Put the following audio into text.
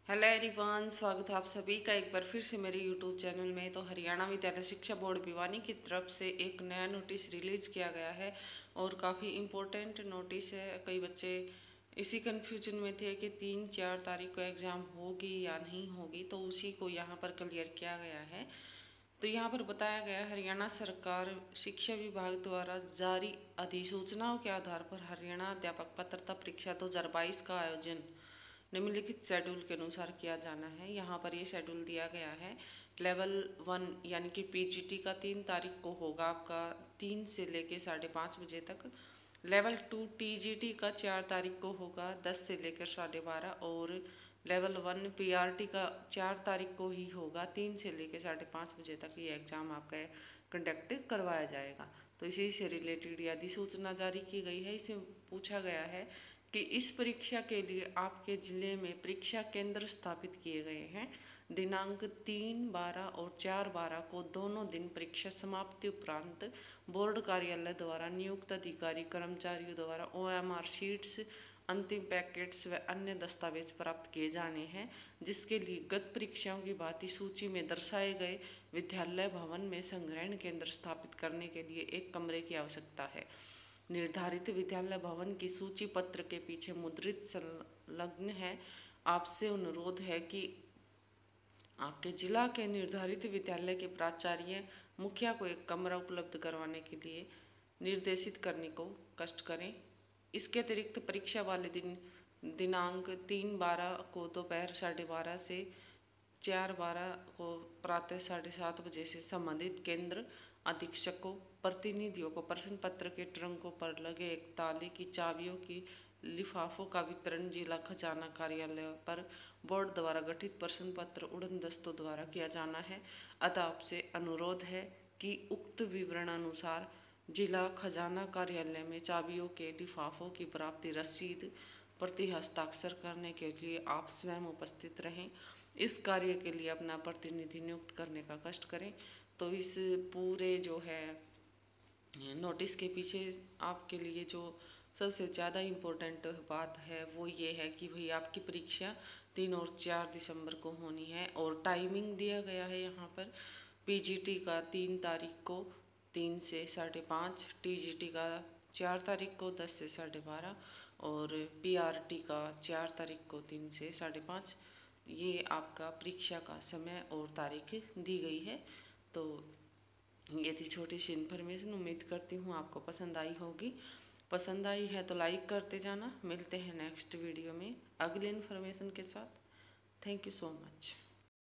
Hello everyone, स्वागत है आप सभी का एक बार फिर से मेरे यूट्यूब चैनल में। तो हरियाणा विद्यालय शिक्षा बोर्ड भिवानी की तरफ से एक नया नोटिस रिलीज़ किया गया है और काफ़ी इम्पोर्टेंट नोटिस है। कई बच्चे इसी कन्फ्यूजन में थे कि 3-4 तारीख को एग्ज़ाम होगी या नहीं होगी, तो उसी को यहाँ पर क्लियर किया गया है। तो यहाँ पर बताया गया, हरियाणा सरकार शिक्षा विभाग द्वारा जारी अधिसूचनाओं के आधार पर हरियाणा अध्यापक पात्रता परीक्षा 2022 का आयोजन निम्नलिखित शेड्यूल के अनुसार किया जाना है। यहाँ पर ये शेड्यूल दिया गया है। लेवल 1 यानी कि पीजीटी का 3 तारीख को होगा आपका 3 से लेके 5:30 बजे तक। लेवल 2 टीजीटी का 4 तारीख को होगा 10 से लेकर 12:30, और लेवल 1 पीआरटी का 4 तारीख को ही होगा 3 से लेकर 5:30 बजे तक। ये एग्ज़ाम आपका कंडक्ट करवाया जाएगा। तो इसी से रिलेटेड यह अधिसूचना जारी की गई है। इसमें पूछा गया है कि इस परीक्षा के लिए आपके ज़िले में परीक्षा केंद्र स्थापित किए गए हैं। दिनांक 3/12 और 4/12 को दोनों दिन परीक्षा समाप्ति उपरांत बोर्ड कार्यालय द्वारा नियुक्त अधिकारी कर्मचारियों द्वारा ओएमआर शीट्स, अंतिम पैकेट्स व अन्य दस्तावेज प्राप्त किए जाने हैं, जिसके लिए गत परीक्षाओं की भांति सूची में दर्शाए गए विद्यालय भवन में संग्रहण केंद्र स्थापित करने के लिए एक कमरे की आवश्यकता है। निर्धारित विद्यालय भवन की सूची पत्र के पीछे मुद्रित संलग्न है। आपसे अनुरोध है कि आपके जिला के निर्धारित विद्यालय के प्राचार्य मुखिया को एक कमरा उपलब्ध करवाने के लिए निर्देशित करने को कष्ट करें। इसके अतिरिक्त परीक्षा वाले दिन दिनांक 3/12 को दोपहर 12:30 से 4/12 को प्रातः 7:30 बजे से संबंधित केंद्र अधीक्षकों प्रतिनिधियों को प्रश्न पत्र के ट्रंकों पर लगे एक ताले की चाबियों की लिफाफों का वितरण जिला खजाना कार्यालय पर बोर्ड द्वारा गठित प्रश्न पत्र उड़न दस्तों द्वारा किया जाना है। अतः आपसे अनुरोध है कि उक्त विवरण अनुसार जिला खजाना कार्यालय में चाबियों के लिफाफों की प्राप्ति रसीद प्रति हस्ताक्षर करने के लिए आप स्वयं उपस्थित रहें। इस कार्य के लिए अपना प्रतिनिधि नियुक्त करने का कष्ट करें। तो इस पूरे जो है नोटिस के पीछे आपके लिए जो सबसे ज़्यादा इम्पोर्टेंट बात है वो ये है कि भाई आपकी परीक्षा 3 और 4 दिसंबर को होनी है, और टाइमिंग दिया गया है यहाँ पर। पीजीटी का 3 तारीख को 3 से 5:30, टीजीटी का 4 तारीख को 10 से 12:30, और पीआरटी का 4 तारीख को 3 से 5:30। ये आपका परीक्षा का समय और तारीख दी गई है। तो ये थी छोटी सी इन्फॉर्मेशन। उम्मीद करती हूँ आपको पसंद आई होगी। पसंद आई है तो लाइक करते जाना। मिलते हैं नेक्स्ट वीडियो में अगले इन्फॉर्मेशन के साथ। Thank you so much.